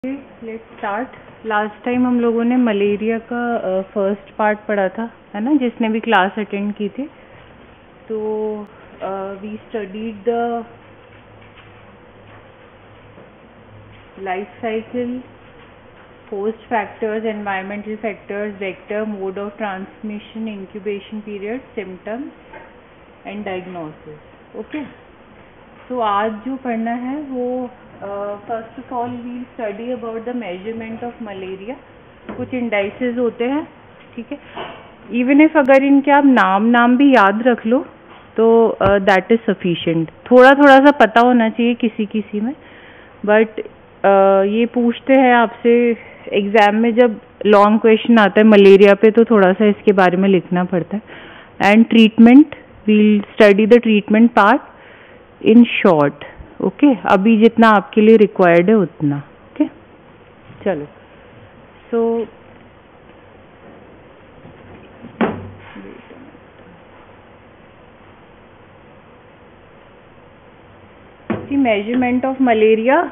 Let's start. Last time हम लोगों ने मलेरिया का फर्स्ट पार्ट पढ़ा था, है ना, जिसने भी क्लास अटेंड की थी। तो we studied the life cycle, host factors, environmental factors, vector, mode of transmission, incubation period, symptoms and diagnosis. Okay, तो आज जो पढ़ना है वो first of all we study about the measurement of malaria. कुछ इंडाइसेस होते हैं, ठीक है। इवन इफ अगर इनके आप नाम भी याद रख लो तो दैट इज सफिशिएंट। थोड़ा सा पता होना चाहिए किसी में, बट ये पूछते हैं आपसे एग्जाम में जब लॉन्ग क्वेश्चन आता है मलेरिया पे, तो थोड़ा सा इसके बारे में लिखना पड़ता है। And treatment, we'll study the treatment part in short. Okay, अभी जितना आपके लिए रिक्वायर्ड है उतना। ओके, चलो। So see measurement of malaria,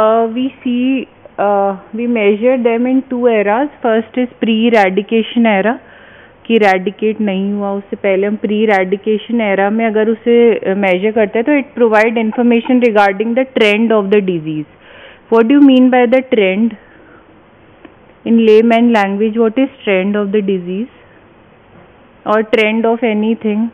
we measure them in two eras. First is pre-eradication era, कि इरेडिकेट नहीं हुआ उससे पहले हम प्री इरेडिकेशन एरा में अगर उसे मेजर करते हैं तो it provide information regarding the trend of the disease. What do you mean by the trend in layman language? What is trend of the disease और ट्रेंड ऑफ एनीथिंग,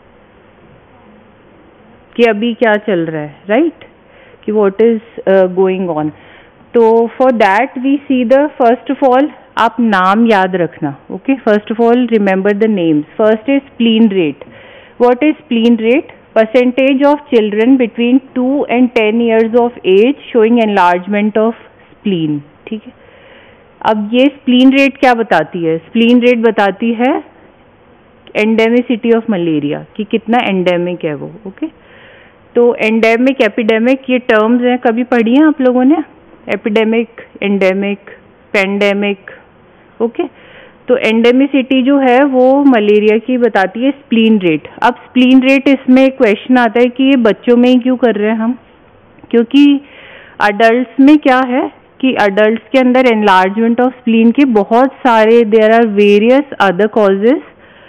कि अभी क्या चल रहा है, राइट, कि व्हाट इज गोइंग ऑन। तो for that we see the, first of all आप नाम याद रखना। Okay, first of all remember the names. First is spleen rate. What is spleen rate? Percentage of children between 2 and 10 years of age showing enlargement of spleen. ठीक है, अब ये spleen rate क्या बताती है? स्प्लीन रेट बताती है endemicity of malaria, कि कितना एंडेमिक है वो। ओके, तो एंडेमिक, एपिडेमिक, ये टर्म्स हैं, कभी पढ़ी हैं आप लोगों ने? Epidemic, endemic, pandemic. ओके, तो एंडेमिसिटी जो है वो मलेरिया की बताती है स्प्लीन रेट। अब स्प्लीन रेट, इसमें क्वेश्चन आता है कि ये बच्चों में ही क्यों कर रहे हैं हम? क्योंकि अडल्ट्स में क्या है कि अडल्ट्स के अंदर एनलार्जमेंट ऑफ स्प्लीन के बहुत सारे, there are various other causes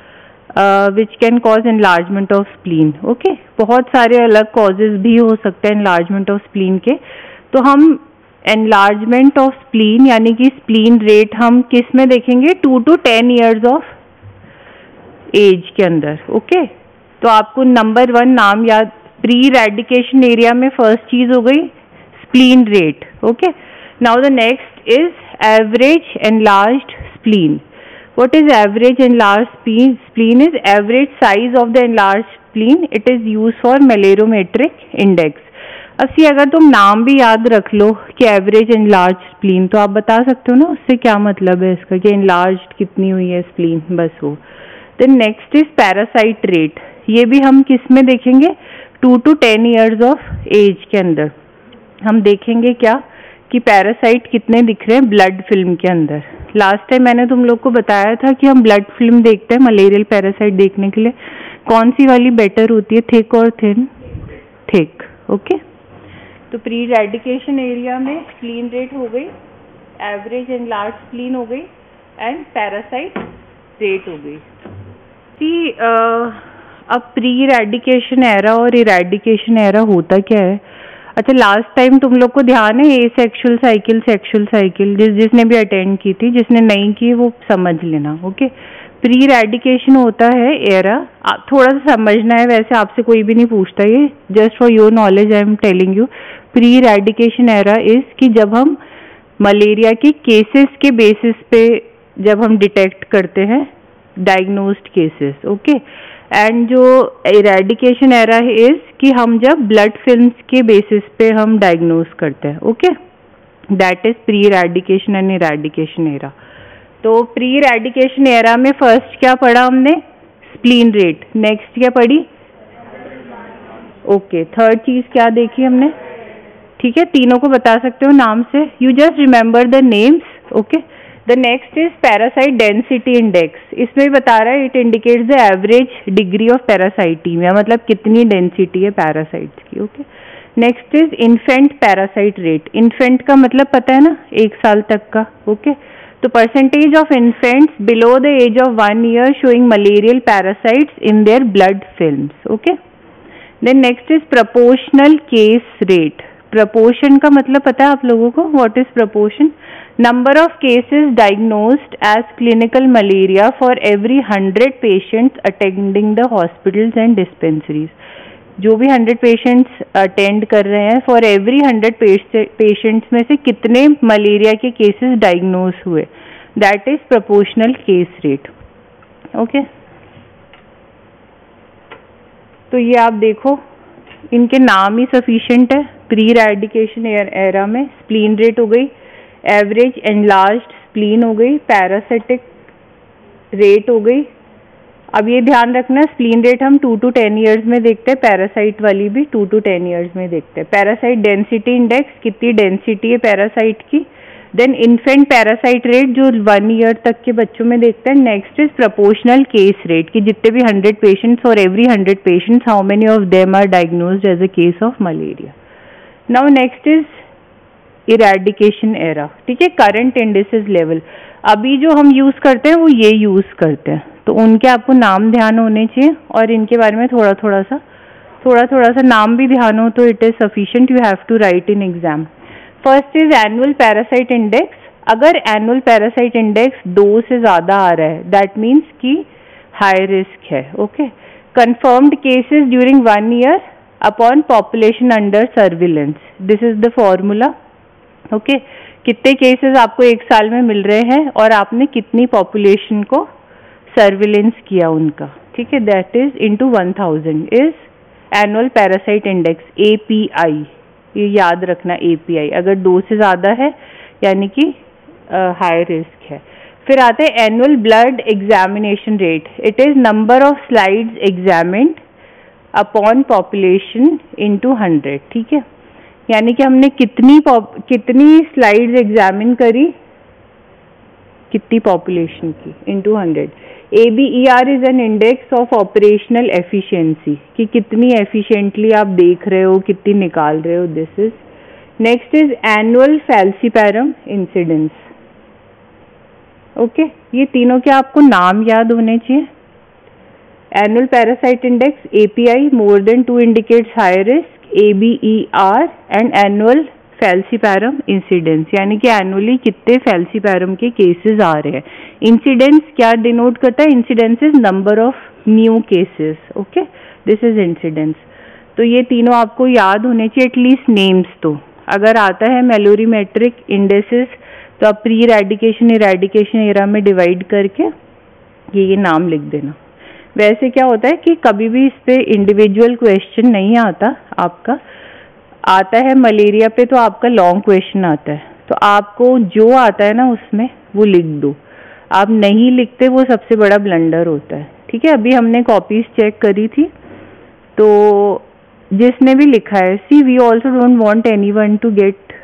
which can cause enlargement of spleen. Okay, बहुत सारे अलग कॉजेज भी हो सकते हैं एनलार्जमेंट ऑफ स्प्लीन के। तो हम एनलार्जमेंट ऑफ स्प्लीन यानी कि स्प्लीन रेट हम किस में देखेंगे? 2 to 10 years ऑफ एज के अंदर। ओके, तो आपको नंबर 1 नाम याद, प्री इरेडिकेशन एरिया में फर्स्ट चीज हो गई spleen rate. Okay, now the next is average enlarged spleen. What is average enlarged spleen? Spleen is average size of the enlarged spleen. It is used for malariometric index. अब see, अगर तुम नाम भी याद रख लो कि एवरेज एनलार्ज स्प्लीन, तो आप बता सकते हो ना उससे क्या मतलब है इसका, कि एनलार्ज्ड कितनी हुई है स्प्लीन, बस वो। Then next is parasite rate. ये भी हम किस में देखेंगे? 2 to 10 years ऑफ एज के अंदर हम देखेंगे क्या, कि पैरासाइट कितने दिख रहे हैं ब्लड फिल्म के अंदर। लास्ट टाइम मैंने तुम लोग को बताया था कि हम ब्लड फिल्म देखते हैं मलेरियल पैरासाइट देखने के लिए। कौन सी वाली बेटर होती है, थिक और थिन? थिक। ओके, तो प्री इरेडिकेशन एरिया में स्प्लीन रेट हो गई, एवरेज एनलार्ज स्प्लीन हो गई, एंड पैरासाइट रेट हो गई। सी, अब प्री इरेडिकेशन एरा और इरेडिकेशन एरा होता क्या है? अच्छा, लास्ट टाइम तुम लोग को ध्यान है asexual cycle, sexual cycle, जिसने भी अटेंड की थी, जिसने नहीं की वो समझ लेना। ओके, प्री इरेडिकेशन होता है एरा, थोड़ा सा समझना है, वैसे आपसे कोई भी नहीं पूछता, ये just for your knowledge I am telling you. Pre eradication era is कि जब हम मलेरिया के केसेस के बेसिस पे जब हम डिटेक्ट करते हैं डायग्नोस्ड केसेस। ओके, एंड जो इरेडिकेशन एरा इज कि हम जब ब्लड फिल्म्स के बेसिस पे हम डायग्नोज करते हैं। Okay, that is pre eradication and eradication era. तो प्री इरेडिकेशन एरा में फर्स्ट क्या पढ़ा हमने? Spleen rate. नेक्स्ट क्या पढ़ी? ओके, थर्ड चीज क्या देखी हमने? ठीक है, तीनों को बता सकते हो नाम से, you just remember the names. Okay, the next is parasite density index. इसमें बता रहा है it indicates the average degree of parasitemia, मतलब कितनी डेंसिटी है पैरासाइट्स की। Okay, next is infant parasite rate. Infant का मतलब पता है ना, 1 साल तक का, ओके। तो percentage of infants below the age of 1 year showing malarial parasites in their blood films, okay. Then next is proportional case rate. Proportion का मतलब पता है आप लोगों को, what is proportion? Number of cases diagnosed as clinical malaria for every 100 patients attending the hospitals and dispensaries. जो भी 100 patients attend कर रहे हैं, फॉर एवरी 100 पेशेंट्स में से कितने मलेरिया के केसेस डायग्नोज हुए, that is proportional case rate, okay. तो ये आप देखो, इनके नाम ही सफिशिएंट है। प्री रेडिकेशन एरा में स्प्लीन रेट हो गई, एवरेज एनलार्ज्ड स्प्लीन हो गई, पैरासिटिक रेट हो गई। अब ये ध्यान रखना, स्प्लीन रेट हम 2 to 10 years में देखते हैं, पैरासाइट वाली भी 2 to 10 years में देखते हैं। पैरासाइट डेंसिटी इंडेक्स, कितनी डेंसिटी है पैरासाइट की। देन इन्फेंट पैरासाइट रेट जो 1 year तक के बच्चों में देखते हैं। Next is proportional case rate, कि जितने भी 100 पेशेंट्स और every 100 patients how many of them are diagnosed as a case of malaria. Now next is eradication era, ठीक है, करंट इंडिसेस लेवल। अभी जो हम यूज करते हैं वो ये यूज करते हैं, तो उनके आपको नाम ध्यान होने चाहिए और इनके बारे में थोड़ा थोड़ा सा नाम भी ध्यान हो तो it is sufficient, you have to write in exam. First is annual parasite index. अगर एनुअल पैरासाइट इंडेक्स 2 से ज्यादा आ रहा है, दैट मीन्स कि हाई रिस्क है, okay. Confirmed cases during 1 year upon population under surveillance, this is the formula, okay. कितने cases आपको 1 साल में मिल रहे हैं और आपने कितनी पॉपुलेशन को सर्विलेंस किया उनका, ठीक है, that is into 1000 is annual parasite index, API। ये याद रखना, API अगर 2 से ज्यादा है यानी कि हाई रिस्क है। फिर आते हैं annual blood examination rate. It is number of slides examined upon population into 100, ठीक है। यानी कि हमने कितनी स्लाइड्स एग्जामिन करी, कितनी पॉपुलेशन की, into 100। ABER is an index of operational efficiency, कि कितनी एफिशिएंटली आप देख रहे हो, कितनी निकाल रहे हो, this is. Next is annual falciparum incidence, okay. ये तीनों के आपको नाम याद होने चाहिए। Annual parasite index, API more than 2 indicates high risk, ABER and annual falciparum incidence, यानी कि एनुअली कितने फैल्सीपैरम के केसेस आ रहे हैं। इंसिडेंस क्या डिनोट करता है? Incidence is number of new cases, okay, this is incidence. तो ये तीनों आपको याद होने चाहिए, एटलीस्ट नेम्स। तो अगर आता है मेलोरीमेट्रिक इंडेसेस तो आप प्री रेडिकेशन इरेडिकेशन एरा में डिवाइड करके ये नाम लिख देना। वैसे क्या होता है कि कभी भी इस पे इंडिविजुअल क्वेश्चन नहीं आता, आपका आता है मलेरिया पे तो आपका लॉन्ग क्वेश्चन आता है, तो आपको जो आता है ना उसमें वो लिख दो। आप नहीं लिखते वो सबसे बड़ा ब्लंडर होता है, ठीक है। अभी हमने कॉपीज चेक करी थी तो जिसने भी लिखा है, see we also don't want anyone to get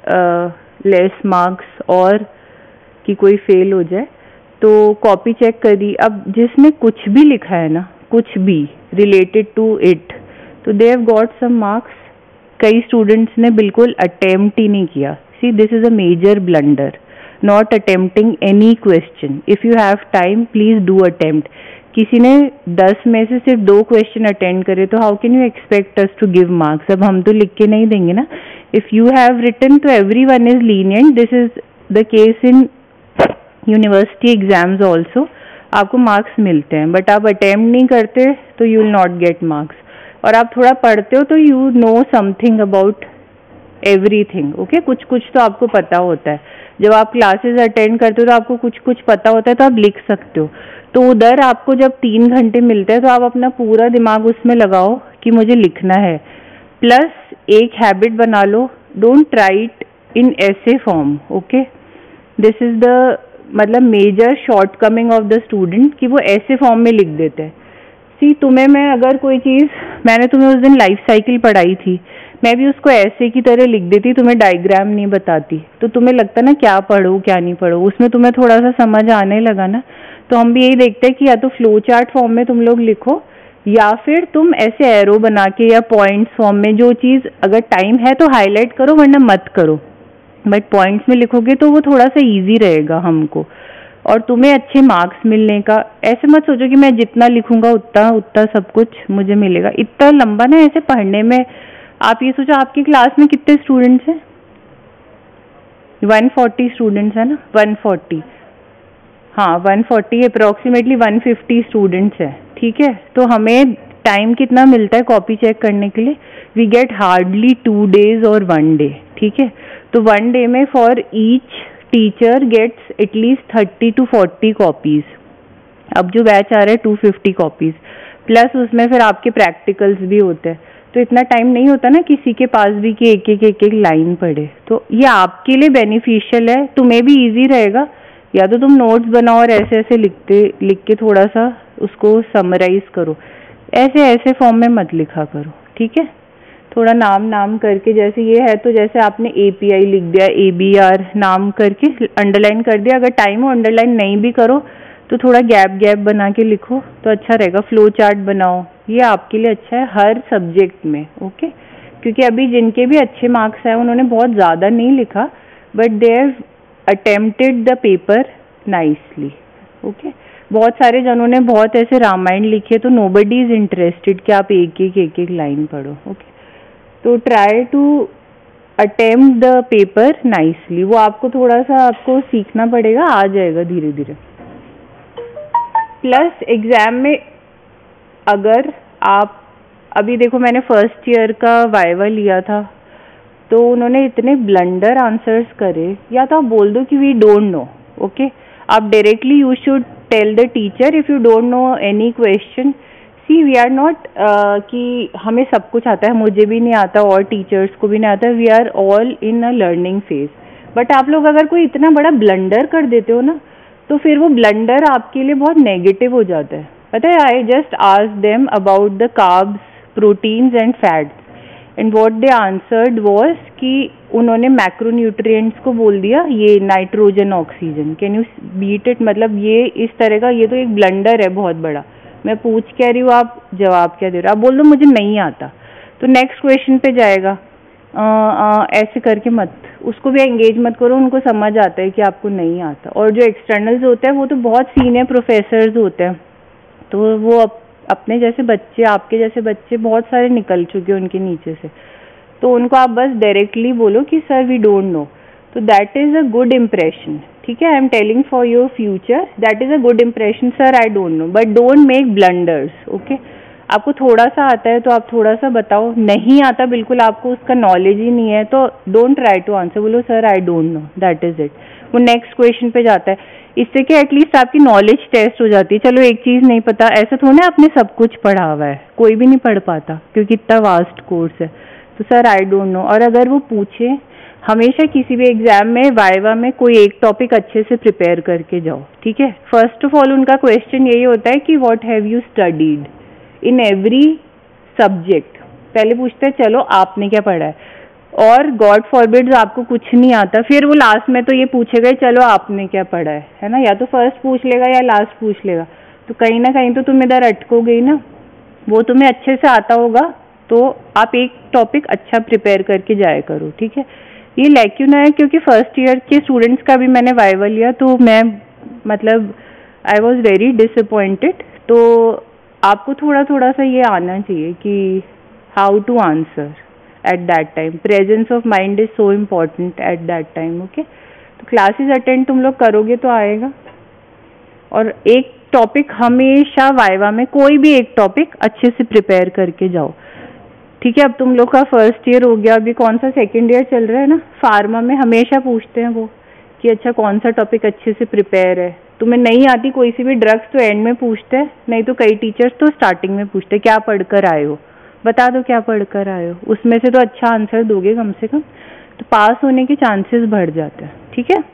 less marks और कि कोई फेल हो जाए, तो कॉपी चेक करी। अब जिसने कुछ भी लिखा है ना, कुछ भी रिलेटेड टू इट, तो they have got some marks. कई स्टूडेंट्स ने बिल्कुल अटेम्प्ट ही नहीं किया। See this is a major blunder, not attempting any question. If you have time please do attempt. किसी ने 10 में से सिर्फ 2 क्वेश्चन अटेंड करे तो how can you expect us to give marks? अब हम तो लिख के नहीं देंगे ना। इफ यू हैव रिटन तो everyone is lenient, this is the case in university exams also, आपको मार्क्स मिलते हैं, बट आप अटेम्प्ट नहीं करते तो you will not get marks. और आप थोड़ा पढ़ते हो तो you know something about everything, okay. कुछ कुछ तो आपको पता होता है। जब आप क्लासेस अटेंड करते हो तो आपको कुछ कुछ पता होता है तो आप लिख सकते हो। तो उधर आपको जब 3 घंटे मिलते हैं तो आप अपना पूरा दिमाग उसमें लगाओ कि मुझे लिखना है। प्लस एक हैबिट बना लो, डोंट राइट इन ऐसे form, okay. This is the मतलब major shortcoming of the student कि वो ऐसे फॉर्म में लिख देते हैं। सी तुम्हें मैं अगर कोई चीज़, मैंने तुम्हें उस दिन लाइफ साइकिल पढ़ाई थी, मैं भी उसको ऐसे की तरह लिख देती, तुम्हें डायग्राम नहीं बताती, तो तुम्हें लगता ना क्या पढ़ो क्या नहीं पढ़ो। उसमें तुम्हें थोड़ा सा समझ आने लगा ना। तो हम भी यही देखते हैं कि या तो फ्लो चार्ट फॉर्म में तुम लोग लिखो या फिर तुम ऐसे एरो बना के या पॉइंट्स फॉर्म में, जो चीज़ अगर टाइम है तो हाईलाइट करो वरना मत करो, बट पॉइंट्स में लिखोगे तो वो थोड़ा सा इजी रहेगा हमको और तुम्हें अच्छे मार्क्स मिलने का। ऐसे मत सोचो कि मैं जितना लिखूंगा उतना उतना सब कुछ मुझे मिलेगा, इतना लंबा ना ऐसे पढ़ने में। आप ये सोचो आपकी क्लास में कितने स्टूडेंट्स हैं? 140 स्टूडेंट्स है ना, 140, हाँ 140, अप्रोक्सीमेटली 150 स्टूडेंट्स है, ठीक है। तो हमें टाइम कितना मिलता है कॉपी चेक करने के लिए? वी गेट हार्डली 2 days और 1 day, ठीक है। तो 1 day में for each teacher gets at least 30 to 40 copies. अब जो बैच आ रहा है 250 कॉपीज, प्लस उसमें फिर आपके प्रैक्टिकल्स भी होते हैं, तो इतना टाइम नहीं होता ना किसी के पास भी कि एक एक लाइन पढ़े। तो ये आपके लिए बेनिफिशियल है, तुम्हें भी इजी रहेगा। या तो तुम नोट्स बनाओ और ऐसे ऐसे लिख के थोड़ा सा उसको समराइज करो, ऐसे ऐसे फॉर्म में मत लिखा करो, ठीक है। थोड़ा नाम करके, जैसे ये है तो जैसे आपने API लिख दिया, ABR नाम करके अंडरलाइन कर दिया। अगर टाइम हो अंडरलाइन नहीं भी करो तो थोड़ा गैप बना के लिखो तो अच्छा रहेगा। फ्लो चार्ट बनाओ, ये आपके लिए अच्छा है हर सब्जेक्ट में, ओके। क्योंकि अभी जिनके भी अच्छे मार्क्स हैं उन्होंने बहुत ज़्यादा नहीं लिखा, but they have attempted the paper nicely, okay. बहुत सारे जनों ने बहुत ऐसे रामायण लिखे, तो नोबडी इज इंटरेस्टेड कि आप एक लाइन पढ़ो, ओके। तो try to attempt the paper nicely, वो आपको थोड़ा सा आपको सीखना पड़ेगा, आ जाएगा धीरे धीरे। प्लस एग्जाम में अगर आप, अभी देखो मैंने फर्स्ट ईयर का वाइवा लिया था तो उन्होंने इतने ब्लंडर आंसर्स करे, या तो आप बोल दो कि वी डोंट नो, ओके। आप directly you should tell the teacher if you don't know any question. See we are not कि हमें सब कुछ आता है, मुझे भी नहीं आता और टीचर्स को भी नहीं आता, we are all in a learning phase. But आप लोग अगर कोई इतना बड़ा ब्लंडर कर देते हो ना, तो फिर वो ब्लंडर आपके लिए बहुत नेगेटिव हो जाता है। पता है, I just asked them about the carbs, proteins and fats, and what they answered was कि उन्होंने मैक्रोन्यूट्रिएंट्स को बोल दिया ये nitrogen oxygen. Can you beat it? मतलब ये इस तरह का, ये तो एक ब्लंडर है बहुत बड़ा। मैं पूछ कह रही हूँ, आप जवाब क्या दे रहे हो? आप बोल दो मुझे नहीं आता, तो नेक्स्ट क्वेश्चन पे जाएगा। ऐसे करके मत, उसको भी एंगेज मत करो, उनको समझ आता है कि आपको नहीं आता। और जो एक्सटर्नल्स होते हैं वो तो बहुत सीनियर प्रोफेसर्स होते हैं, तो वो अपने जैसे बच्चे, आपके जैसे बच्चे बहुत सारे निकल चुके हैं उनके नीचे से, तो उनको आप बस डायरेक्टली बोलो कि सर वी डोंट नो, तो that is a good impression, ठीक है। I am telling for your future, that is a good impression, sir I don't know, but don't make blunders, okay. आपको थोड़ा सा आता है तो आप थोड़ा सा बताओ, नहीं आता बिल्कुल, आपको उसका नॉलेज ही नहीं है, तो डोंट ट्राई टू आंसर, बोलो sir I don't know, that is it. वो नेक्स्ट क्वेश्चन पे जाता है। इससे क्या एटलीस्ट आपकी नॉलेज टेस्ट हो जाती है। चलो एक चीज़ नहीं पता, ऐसा थोड़ा ना आपने सब कुछ पढ़ा हुआ है, कोई भी नहीं पढ़ पाता क्योंकि इतना वास्ट कोर्स है। तो सर आई डोंट नो, और अगर वो पूछे, हमेशा किसी भी एग्जाम में वाइवा में कोई एक टॉपिक अच्छे से प्रिपेयर करके जाओ, ठीक है। फर्स्ट ऑफ ऑल उनका क्वेश्चन यही होता है कि what have you studied in every subject. पहले पूछते हैं चलो आपने क्या पढ़ा है, और गॉड फॉरबिड्स आपको कुछ नहीं आता, फिर वो लास्ट में तो ये पूछेगा चलो आपने क्या पढ़ा है ना। या तो फर्स्ट पूछ लेगा या लास्ट पूछ लेगा, तो कहीं ना कहीं तो तुम इधर अटकोगे ही ना। वो तुम्हें अच्छे से आता होगा तो आप एक टॉपिक अच्छा प्रिपेयर करके जाया करो, ठीक है। ये लैक्यूना है क्योंकि फर्स्ट ईयर के स्टूडेंट्स का भी मैंने वाइवा लिया, तो मैं मतलब आई वॉज वेरी डिसअपॉइंटेड। तो आपको थोड़ा सा ये आना चाहिए कि how to answer at that time. Presence of mind is so important at that time, okay. तो क्लासेस अटेंड तुम लोग करोगे तो आएगा। और एक टॉपिक हमेशा वाइवा में, कोई भी एक टॉपिक अच्छे से प्रिपेयर करके जाओ, ठीक है। अब तुम लोग का फर्स्ट ईयर हो गया, अभी कौन सा सेकेंड ईयर चल रहा है ना, फार्मा में हमेशा पूछते हैं वो कि अच्छा कौन सा टॉपिक अच्छे से प्रिपेयर है। तुम्हें नहीं आती कोई सी भी ड्रग्स तो एंड में पूछते हैं, नहीं तो कई टीचर्स तो स्टार्टिंग में पूछते हैं क्या पढ़कर आए हो, बता दो क्या पढ़कर आए हो, उसमें से तो अच्छा आंसर दोगे कम से कम, तो पास होने के चांसेस बढ़ जाते हैं, ठीक है।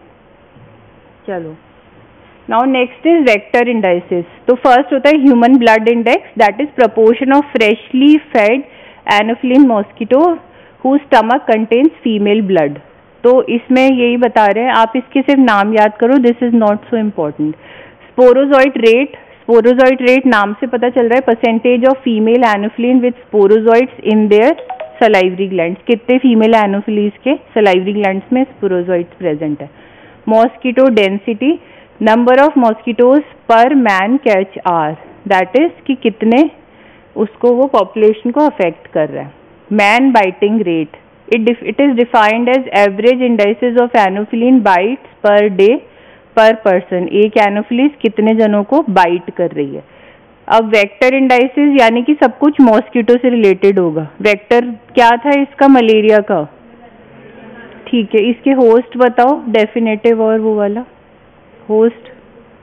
चलो now next is vector indices. तो फर्स्ट होता है human blood index, that is proportion of freshly fed anopheline mosquito who stomach contains female blood. तो इसमें यही बता रहे हैं, आप इसके सिर्फ नाम याद करो, this is not so important. Sporozoite rate sporozoite rate नाम से पता चल रहा है, percentage of female anopheline with sporozoites in their salivary glands, कितने फीमेल एनोफिलीज के सलाइवरी ग्लैंड्स में स्पोरोजॉइड्स प्रेजेंट है। Mosquito density, number of mosquitoes per man catch are, that is कि कितने उसको वो पॉपुलेशन को अफेक्ट कर रहा है। Man biting rate, it is defined as average indices of anopheline bites per day per person, एक एनोफिलीज कितने जनों को बाइट कर रही है। अब वेक्टर इंडाइसिस यानी कि सब कुछ मॉस्किटो से रिलेटेड होगा। वेक्टर क्या था इसका, मलेरिया का, ठीक है। इसके होस्ट बताओ, डेफिनेटिव और वो वाला होस्ट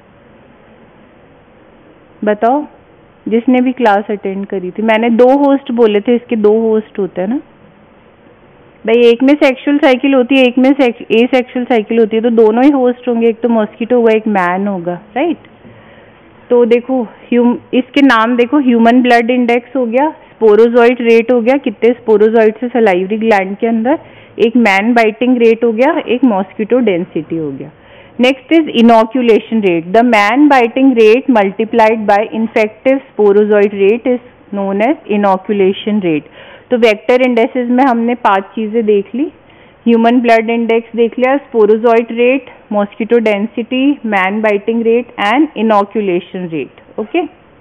बताओ, जिसने भी क्लास अटेंड करी थी। मैंने 2 होस्ट बोले थे, इसके 2 होस्ट होते हैं ना भाई, एक में सेक्सुअल साइकिल होती है, एक में एसेक्सुअल साइकिल होती है, तो दोनों ही होस्ट होंगे, एक तो मॉस्किटो होगा, एक मैन होगा, राइट। तो देखो इसके नाम देखो, ह्यूमन ब्लड इंडेक्स हो गया, स्पोरोजॉइड रेट हो गया, कितने स्पोरोजॉइड से सलाइवरी ग्लैंड के अंदर, एक मैन बाइटिंग रेट हो गया, एक मॉस्किटो डेंसिटी हो गया। Next is inoculation rate, the man biting rate multiplied by infective sporozoite rate is known as inoculation rate. तो वेक्टर इंडेक्सेस में हमने 5 चीजें देख ली, ह्यूमन ब्लड इंडेक्स देख लिया, sporozoite rate, mosquito density, man biting rate and inoculation rate, okay.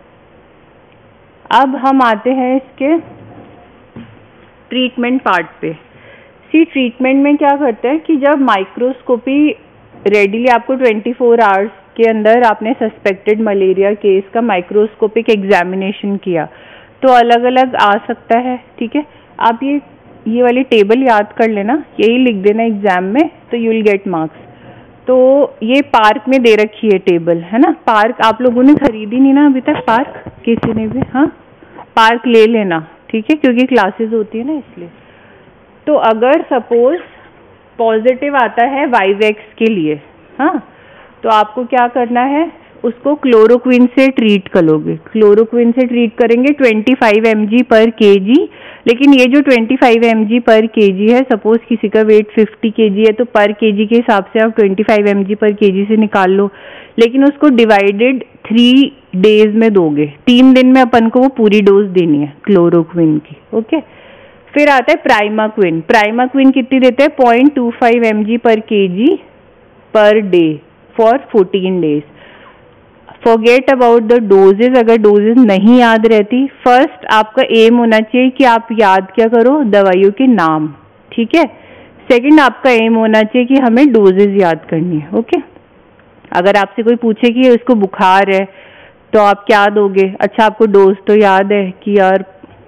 अब हम आते हैं इसके ट्रीटमेंट पार्ट पे। सी ट्रीटमेंट में क्या करते हैं कि जब माइक्रोस्कोपी रेडिली आपको 24 आवर्स के अंदर आपने सस्पेक्टेड मलेरिया केस का माइक्रोस्कोपिक एग्जामिनेशन किया तो अलग अलग आ सकता है, ठीक है। आप ये वाली टेबल याद कर लेना, यही लिख देना एग्जाम में, तो यू विल गेट मार्क्स। तो ये पार्क में दे रखी है टेबल, है ना। पार्क आप लोगों ने खरीदी नहीं ना अभी तक, पार्क किसी ने भी, हाँ पार्क ले लेना, ठीक है, क्योंकि क्लासेस होती है ना इसलिए। तो अगर सपोज पॉजिटिव आता है वाइवेक्स के लिए, हाँ, तो आपको क्या करना है, उसको क्लोरोक्विन से ट्रीट करोगे। क्लोरोक्विन से ट्रीट करेंगे 25 mg पर kg, लेकिन ये जो 25 mg पर kg है, सपोज किसी का वेट 50 kg है तो पर kg के हिसाब से आप 25 mg पर kg से निकाल लो, लेकिन उसको डिवाइडेड 3 डेज में दोगे, 3 दिन में अपन को वो पूरी डोज देनी है क्लोरोक्विन की, ओके। फिर आता है प्राइमाक्विन। प्राइमाक्विन कितनी देते हैं, 0.25 mg per kg per day for 14 days. Forget about the doses, अगर डोजेज नहीं याद रहती, फर्स्ट आपका एम होना चाहिए कि आप याद क्या करो, दवाइयों के नाम, ठीक है। सेकंड आपका एम होना चाहिए कि हमें डोजेज याद करनी है, ओके। अगर आपसे कोई पूछे कि इसको बुखार है तो आप क्या दोगे, अच्छा आपको डोज तो याद है कि यार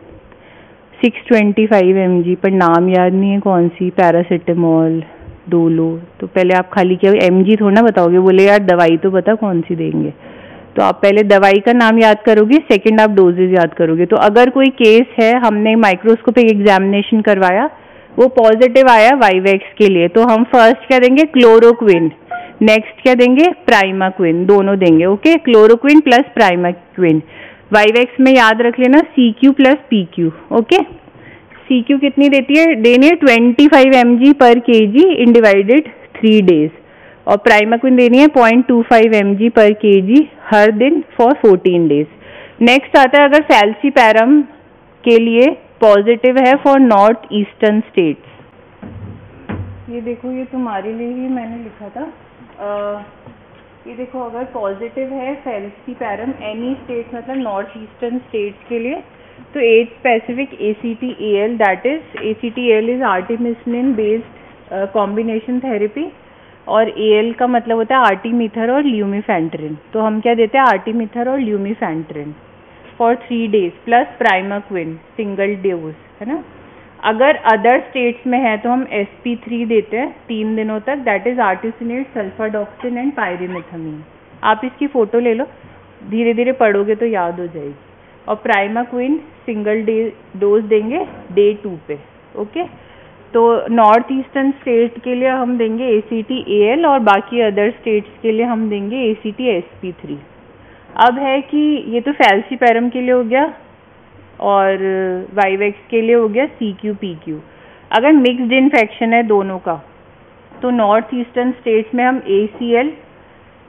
625 mg, पर नाम याद नहीं है कौन सी, पैरासिटामोल, डोलो, तो पहले आप खाली क्या mg थोड़ा ना बताओगे, बोले यार दवाई तो बता कौन सी देंगे, तो आप पहले दवाई का नाम याद करोगे, सेकंड आप डोजेज याद करोगे। तो अगर कोई केस है, हमने माइक्रोस्कोपिक एग्जामिनेशन करवाया, वो पॉजिटिव आया वाइवेक्स के लिए, तो हम फर्स्ट क्या देंगे, क्लोरोक्विन, नेक्स्ट क्या देंगे, प्राइमाक्विन, दोनों देंगे, okay. Chloroquine plus primaquine. Vivax में याद रख लेना CQ plus PQ, okay. CQ कितनी देती है, देनी है 25 mg per kg in divided 3 days, और प्राइमाक्विन देनी है 0.25 mg पर kg हर दिन फॉर 14 डेज। नेक्स्ट आता है अगर फैल्सीपैरम के लिए पॉजिटिव है फॉर नॉर्थ ईस्टर्न स्टेट्स। ये देखो, ये तुम्हारे लिए ही मैंने लिखा था, ये देखो अगर पॉजिटिव है फैल्सीपैरम एनी स्टेट, मतलब नॉर्थ ईस्टर्न स्टेट्स के लिए, तो as specific ACTAL, that is ACTAL is artemisinin based combination therapy, और AL का मतलब होता है आर्टीमीथर और ल्यूमीफेंट्रिन, तो हम क्या देते हैं, आर्टीमीथर और lumefantrine for 3 days plus primaquine single dose, है ना। अगर अदर स्टेट्स में है तो हम SP3 देते हैं 3 दिनों तक, that is artesunate sulfadoxine and pyrimethamine. आप इसकी फोटो ले लो, धीरे धीरे पढ़ोगे तो याद हो जाएगी। और प्राइमाक्विन सिंगल डोज देंगे डे 2 पे, ओके। तो नॉर्थ ईस्टर्न स्टेट के लिए हम देंगे ACTAL और बाकी अदर स्टेट्स के लिए हम देंगे ACT-SP3। अब है कि ये तो फैल्सीपैरम के लिए हो गया और वाइवेक्स के लिए हो गया CQ-PQ। अगर मिक्स्ड इन्फेक्शन है दोनों का, तो नॉर्थ ईस्टर्न स्टेट्स में हम ACL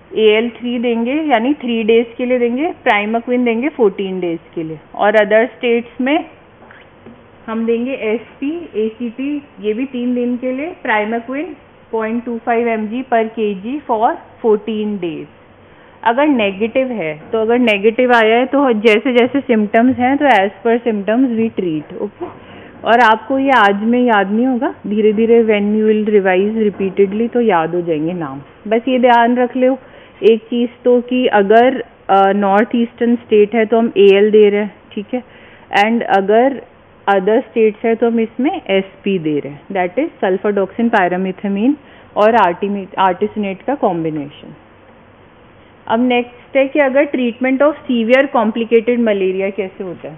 AL3 देंगे यानी 3 डेज के लिए देंगे, प्राइमक्विन देंगे 14 डेज के लिए, और अदर स्टेट्स में हम देंगे SP, ACT ये भी 3 दिन के लिए, primaquine 0.25 mg per kg for 14 days. अगर नेगेटिव है तो, अगर नेगेटिव आया है तो जैसे जैसे सिम्टम्स हैं तो as per symptoms we treat. Okay, और आपको ये आज में याद नहीं होगा, धीरे धीरे when you will revise repeatedly तो याद हो जाएंगे नाम। बस ये ध्यान रख लो एक चीज़ तो कि अगर नॉर्थ ईस्टर्न स्टेट है तो हम AL दे रहे हैं, ठीक है, एंड अगर अदर स्टेट्स है तो हम इसमें SP दे रहे हैं, दैट इज सल्फाडॉक्सिन पायरामिथामीन और आर्टिसनेट का कॉम्बिनेशन। अब नेक्स्ट है कि अगर treatment of severe complicated malaria कैसे होता है,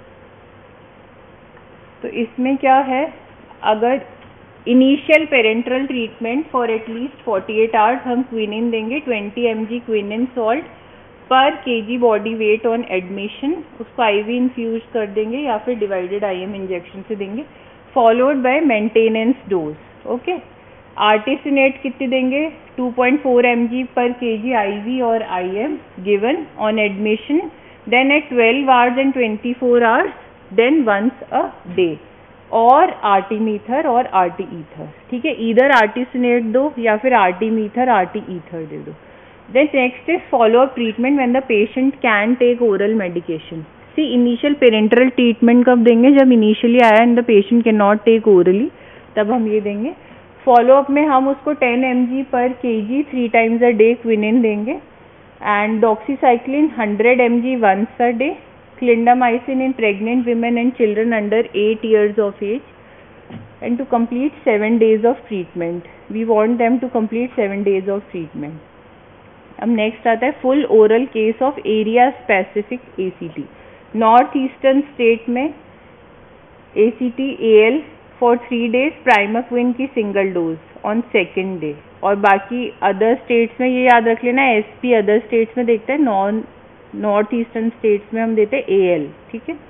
तो इसमें क्या है, अगर initial parenteral treatment for at least 48 hours हम क्विनिन देंगे, 20 mg quinine salt per kg body weight on admission, उसको IV इन्फ्यूज कर देंगे या फिर डिवाइडेड IM इंजेक्शन से देंगे, followed by maintenance dose. Okay, artesunate कितनी देंगे, 2.4 mg पर kg IV और IM given on admission, then at 12 hours and 24 hours, then once a day, और आर्टिमीथर और आर्टी ईथर, ठीक है, इधर आर्टिसनेट दो या फिर आर्टिमीथर आर्टी ईथर दे दो। Then next is follow-up treatment when the patient can take oral medication. See, initial parenteral treatment कब देंगे, जब initially आया and the patient cannot take orally, तब हम ये देंगे। Follow-up में हम उसको 10 mg per kg 3 times a day quinine देंगे, and doxycycline 100 mg once a day, clindamycin in pregnant women and children under 8 years of age, and to complete 7 days of treatment. We want them to complete 7 days of treatment. अब next आता है full oral case of area specific ACT। नॉर्थ ईस्टर्न स्टेट में ACT AL for 3 days, primaquine की single dose on second day, और बाकी अदर स्टेट्स में ये याद रख लेना SP, अदर स्टेट्स में देखते हैं, नॉर्थ ईस्टर्न स्टेट्स में हम देते हैं AL, ठीक है।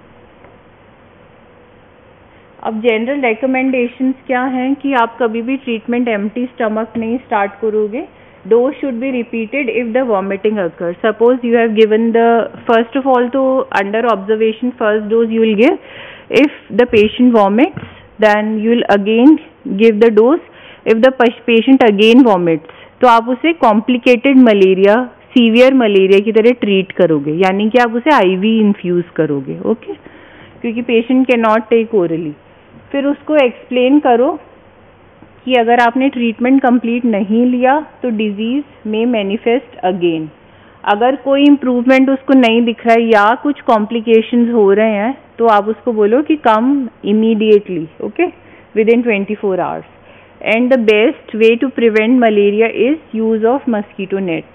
अब जनरल रिकमेंडेशंस क्या हैं कि आप कभी भी ट्रीटमेंट एम्प्टी स्टमक नहीं स्टार्ट करोगे। Dose should be repeated if the vomiting occurs. Suppose you have given the, first of all to under observation first dose you will give. If the patient vomits, then you will again give the dose. If the patient again vomits, तो आप उसे complicated malaria, severe malaria की तरह treat करोगे, यानी कि आप उसे IV infuse करोगे, okay? क्योंकि patient cannot take orally। फिर उसको explain करो कि अगर आपने ट्रीटमेंट कंप्लीट नहीं लिया तो डिजीज में मैनिफेस्ट अगेन। अगर कोई इम्प्रूवमेंट उसको नहीं दिख रहा है या कुछ कॉम्प्लिकेशंस हो रहे हैं तो आप उसको बोलो कि come immediately, okay, within 24 hours. And the best way to prevent malaria is use of mosquito net.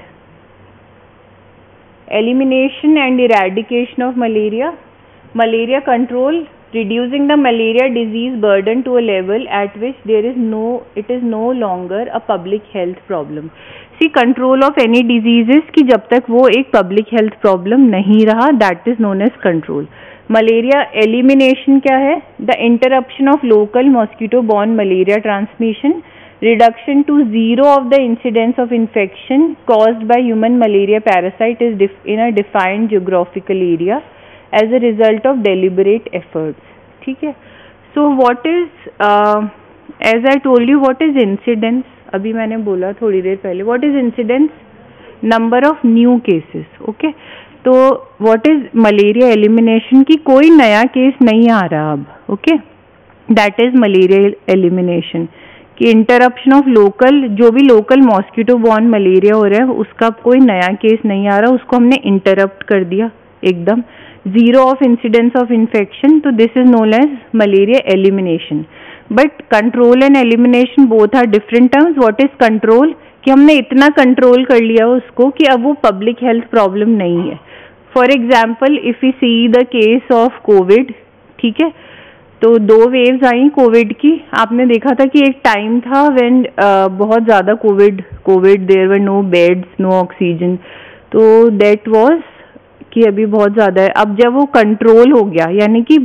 Elimination and eradication of malaria, malaria control, reducing the malaria disease burden to a level at which it is no longer a public health problem. See, control of any diseases कि जब तक वो एक public health problem नहीं रहा, that is known as control. Malaria elimination क्या है? The interruption of local mosquito-borne malaria transmission, reduction to 0 of the incidence of infection caused by human malaria parasite is in a defined geographical area as a result of deliberate efforts, ठीक है। So what is as I told you what is incidence, अभी मैंने बोला थोड़ी देर पहले, what is incidence, number of new cases, okay। तो what is malaria elimination की कोई नया केस नहीं आ रहा अब, okay, that is malaria elimination कि इंटरप्शन ऑफ लोकल, जो भी लोकल मॉस्किटो बॉर्न मलेरिया हो रहा है उसका कोई नया केस नहीं आ रहा, उसको हमने इंटरप्ट कर दिया एकदम, 0 of incidence of infection, तो this is known as malaria elimination. But control and elimination both are different terms. What is control? कि हमने इतना कंट्रोल कर लिया उसको कि अब वो पब्लिक हेल्थ प्रॉब्लम नहीं है। For example if you see the case of Covid, ठीक है, तो 2 वेव्स आई कोविड की, आपने देखा था कि एक टाइम था व्हेन बहुत ज़्यादा Covid there were no beds, no oxygen, तो दैट वाज कि अभी बहुत ज़्यादा है। अब जब वो कंट्रोल हो गया, यानी कि बहुत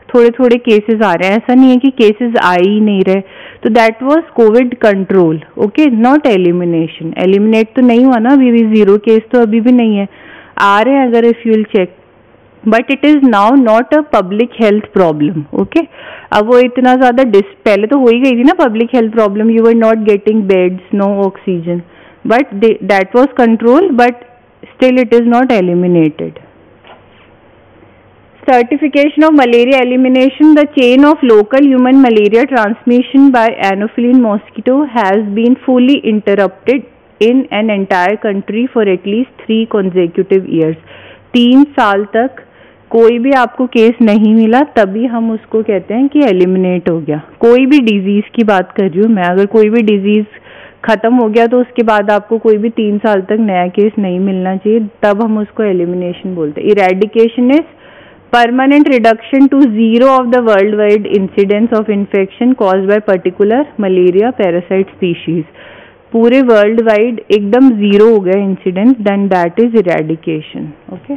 थोड़े थोड़े केसेस आ रहे हैं, ऐसा नहीं है कि केसेस आ ही नहीं रहे। तो that was Covid control, okay, not elimination. Eliminate तो नहीं हुआ ना, अभी भी 0 केस तो अभी भी नहीं है, आ रहे हैं अगर if you will check, but it is now not a public health problem, okay. अब वो इतना ज्यादा पहले तो हो ही गई थी ना public health problem, you were not getting beds, no oxygen, but that was control, but still it is not eliminated. Certification of malaria elimination. The chain of local human malaria transmission by Anopheles mosquito has been fully interrupted in an entire country for at least 3 consecutive years. 3 साल तक कोई भी आपको case नहीं मिला, तभी हम उसको कहते हैं कि एलिमिनेट हो गया। कोई भी डिजीज की बात कर रही हूँ मैं, अगर कोई भी डिजीज खत्म हो गया तो उसके बाद आपको कोई भी 3 साल तक नया केस नहीं मिलना चाहिए, तब हम उसको एलिमिनेशन बोलते हैं। Eradication is permanent reduction to 0 of the worldwide incidence of infection caused by particular malaria parasite species. पूरे वर्ल्ड वाइड एकदम 0 हो गया incidence, then that is eradication, okay.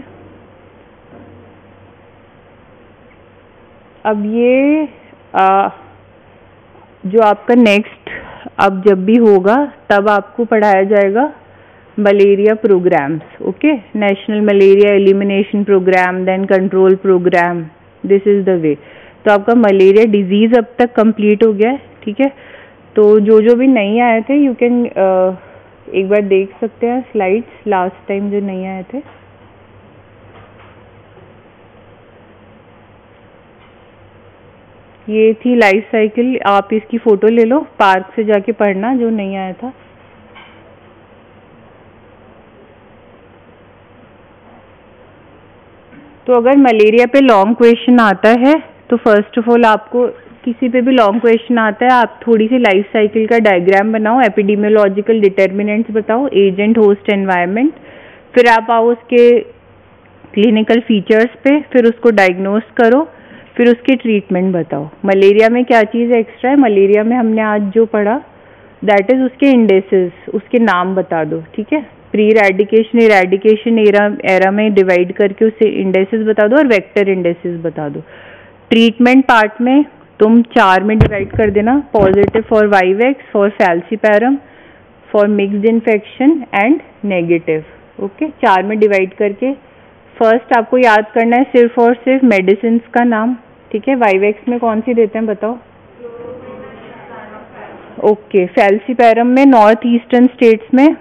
अब ये जो आपका नेक्स्ट अब जब भी होगा तब आपको पढ़ाया जाएगा malaria programmes, okay, national malaria elimination programme, then control programme, this is the way. तो आपका मलेरिया डिजीज अब तक कंप्लीट हो गया है, ठीक है। तो जो भी नहीं आए थे यू कैन एक बार देख सकते हैं स्लाइड्स, लास्ट टाइम जो नहीं आए थे। ये थी लाइफ साइकिल, आप इसकी फोटो ले लो, पार्क से जाके पढ़ना जो नहीं आया था। तो अगर मलेरिया पे लॉन्ग क्वेश्चन आता है तो फर्स्ट ऑफ ऑल आपको किसी पे भी लॉन्ग क्वेश्चन आता है, आप थोड़ी सी लाइफ साइकिल का डायग्राम बनाओ, एपिडेमियोलॉजिकल डिटर्मिनेंट्स बताओ, एजेंट, होस्ट, एनवायरनमेंट, फिर आप आओ उसके क्लिनिकल फीचर्स पे, फिर उसको डायग्नोस करो, फिर उसके ट्रीटमेंट बताओ। मलेरिया में क्या चीज़ एक्स्ट्रा है, मलेरिया में हमने आज जो पढ़ा दैट इज उसके इंडेसेस, उसके नाम बता दो, ठीक है। प्री रेडिकेशन इरेडिकेशन एरा में डिवाइड करके उसे इंडेसेस बता दो और वेक्टर इंडेसेस बता दो। ट्रीटमेंट पार्ट में तुम 4 में डिवाइड कर देना, positive for vivax, for falciparum, for mixed infection and negative, okay. 4 में डिवाइड करके फर्स्ट आपको याद करना है सिर्फ और सिर्फ मेडिसिन का नाम, ठीक है। वाइवेक्स में कौन सी देते हैं बताओ, ओके। फैल्सीपैरम में नॉर्थ ईस्टर्न स्टेट्स में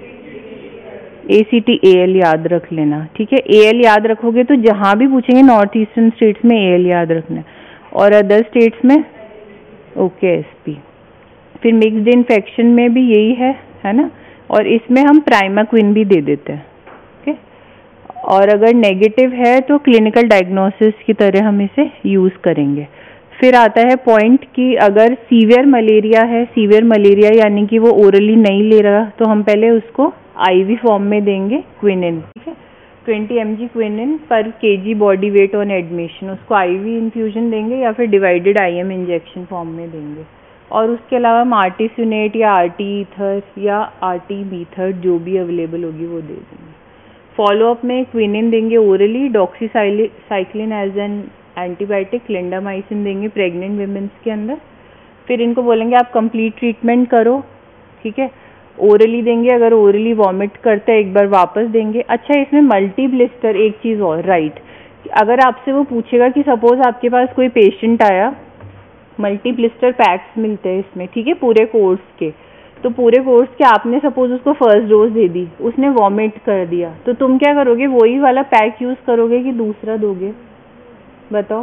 ACT-AL याद रख लेना, ठीक है। AL याद रखोगे तो जहां भी पूछेंगे नॉर्थ ईस्टर्न स्टेट्स में AL याद रखना है, और अदर स्टेट्स में ओके SP। फिर मिक्स्ड इन्फेक्शन में भी यही है ना, और इसमें हम प्राइमाक्विन भी दे देते हैं, ओके। और अगर नेगेटिव है तो क्लिनिकल डायग्नोसिस की तरह हम इसे यूज करेंगे। फिर आता है पॉइंट कि अगर सीवियर मलेरिया है, सीवियर मलेरिया यानी कि वो ओरली नहीं ले रहा, तो हम पहले उसको IV फॉर्म में देंगे क्विनिन, ठीक है। 20 mg quinine per kg body weight on admission, उसको IV इन्फ्यूजन देंगे या फिर डिवाइडेड IM इंजेक्शन फॉर्म में देंगे। और उसके अलावा हम आर्टिसुनेट या RT ईथर या RT बीथर जो भी अवेलेबल होगी वो दे देंगे। फॉलोअप में क्विनिन देंगे orally, doxycycline as an antibiotic, clindamycin देंगे प्रेग्नेंट विमेंस के अंदर। फिर इनको बोलेंगे आप कंप्लीट ट्रीटमेंट करो, ठीक है। ओरली देंगे, अगर ओरली वॉमिट करते हैं एक बार वापस देंगे। अच्छा, इसमें मल्टी ब्लिस्टर एक चीज़ और, राइट, अगर आपसे वो पूछेगा कि सपोज आपके पास कोई पेशेंट आया, मल्टी ब्लिस्टर पैक्स मिलते हैं इसमें, ठीक है, पूरे कोर्स के। तो पूरे कोर्स के आपने सपोज उसको फर्स्ट डोज दे दी, उसने वॉमिट कर दिया, तो तुम क्या करोगे, वही वाला पैक यूज करोगे कि दूसरा दोगे बताओ?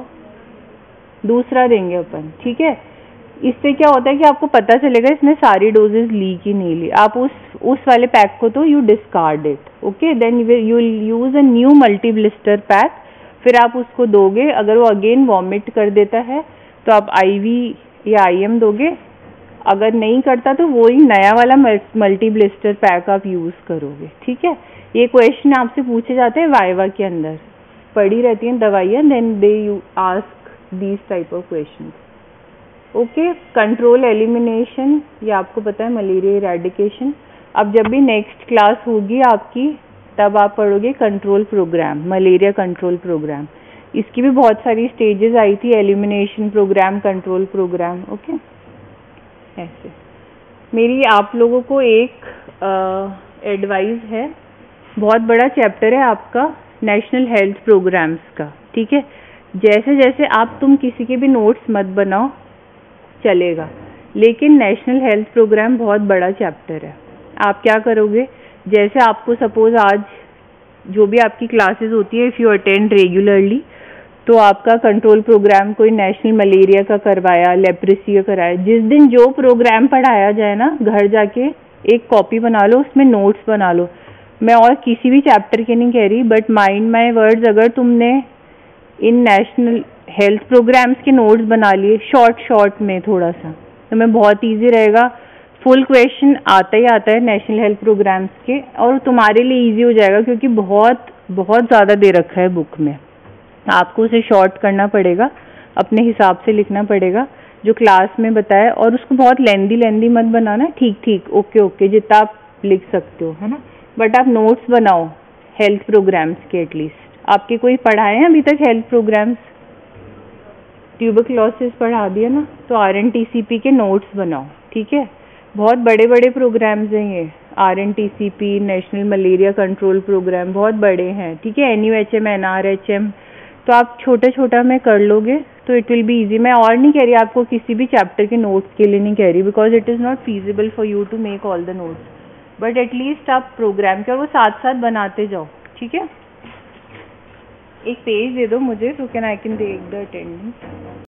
दूसरा देंगे अपन, ठीक है। इससे क्या होता है कि आपको पता चलेगा इसने सारी डोजेस ली कि नहीं ली। आप उस वाले पैक को तो you discard it, okay, then you will use a new multi blister pack, फिर आप उसको दोगे। अगर वो अगेन वॉमिट कर देता है तो आप IV या IM दोगे, अगर नहीं करता तो वही नया वाला मल्टी ब्लिस्टर पैक आप यूज करोगे, ठीक है। ये क्वेश्चन आपसे पूछे जाते हैं वाइवा के अंदर, पड़ी रहती हैं दवाइयाँ, then they you ask these type of question, okay. Control elimination, ये आपको पता है, मलेरिया इरेडिकेशन। अब जब भी नेक्स्ट क्लास होगी आपकी तब आप पढ़ोगे control programme, malaria control programme. इसकी भी बहुत सारी स्टेजेस आई थी, elimination programme, control programme. Okay, ऐसे मेरी आप लोगों को एक एडवाइस है, बहुत बड़ा चैप्टर है आपका नेशनल हेल्थ प्रोग्राम्स का, ठीक है। जैसे जैसे तुम किसी के भी नोट्स मत बनाओ चलेगा, लेकिन नेशनल हेल्थ प्रोग्राम बहुत बड़ा चैप्टर है। आप क्या करोगे, जैसे आपको सपोज आज जो भी आपकी क्लासेस होती है, इफ़ यू अटेंड रेगुलरली, तो आपका कंट्रोल प्रोग्राम कोई नेशनल मलेरिया का करवाया, लेप्रेसी का कराया, जिस दिन जो प्रोग्राम पढ़ाया जाए ना, घर जाके एक कॉपी बना लो, उसमें नोट्स बना लो। मैं और किसी भी चैप्टर के नहीं कह रही, बट माइंड माय वर्ड्स, अगर तुमने इन नेशनल हेल्थ प्रोग्राम्स के नोट्स बना लिए शॉर्ट में थोड़ा सा, तो मैं बहुत ईजी रहेगा। फुल क्वेश्चन आता ही आता है नेशनल हेल्थ प्रोग्राम्स के, और तुम्हारे लिए ईजी हो जाएगा क्योंकि बहुत बहुत ज़्यादा दे रखा है बुक में। आपको उसे शॉर्ट करना पड़ेगा, अपने हिसाब से लिखना पड़ेगा जो क्लास में बताया, और उसको बहुत लेंदी मत बनाना, ठीक ओके जितना आप लिख सकते हो, है ना। बट आप नोट्स बनाओ हेल्थ प्रोग्राम्स के, एटलीस्ट आपके कोई पढ़ाए हैं अभी तक हेल्थ प्रोग्राम्स? ट्यूबरक्लोसिस पढ़ा दिया ना, तो RNTCP के नोट्स बनाओ, ठीक है। बहुत बड़े बड़े प्रोग्राम्स हैं ये, RNTCP, national malaria control programme, बहुत बड़े हैं, ठीक है। NUHM, NRHM, तो आप छोटा में कर लोगे तो इट विल बी इजी। मैं और नहीं कह रही आपको किसी भी चैप्टर के नोट्स के लिए नहीं कह रही, because it is not feasible for you to make all the notes, but at least आप प्रोग्राम के और वो साथ साथ बनाते जाओ, ठीक है। एक पेज दे दो मुझे, so can I can take the attendance.